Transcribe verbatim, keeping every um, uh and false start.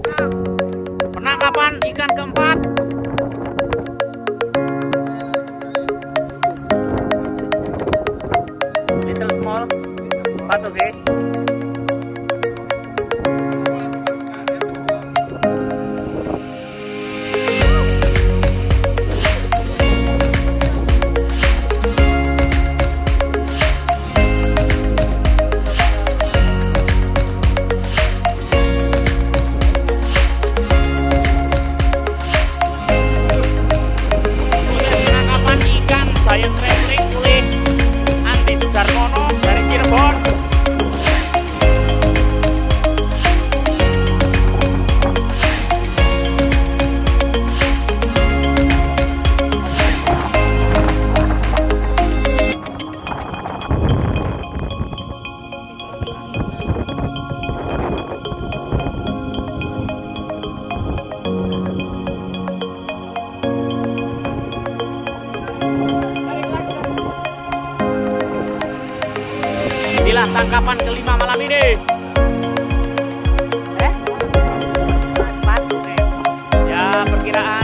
Penangkapan ikan keempat. Little small, but okay. Giant Wrestling oleh Andi Sudarmono dari Cirebon. Inilah tangkapan kelima malam ini. Eh? Ya, perkiraan